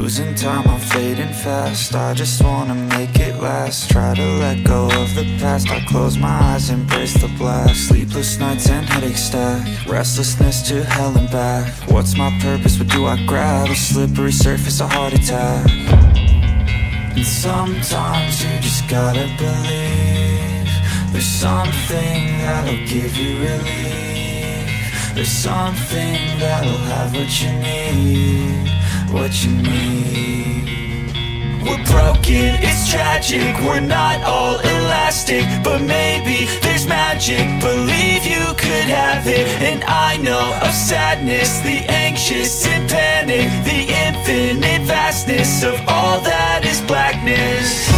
Losing time, I'm fading fast. I just wanna make it last. Try to let go of the past. I close my eyes, embrace the blast. Sleepless nights and headache stack. Restlessness to hell and back. What's my purpose, what do I grab? A slippery surface, a heart attack. And sometimes you just gotta believe there's something that'll give you relief. There's something that'll have what you need, what you need. We're broken, it's tragic, we're not all elastic, but maybe there's magic, believe you could have it. And I know of sadness, the anxious and panic, the infinite vastness of all that is blackness.